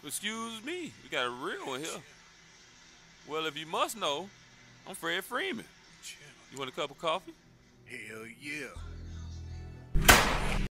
Excuse me, we got a real one here. Well, if you must know, I'm Fred Freeman. You want a cup of coffee? Hell yeah.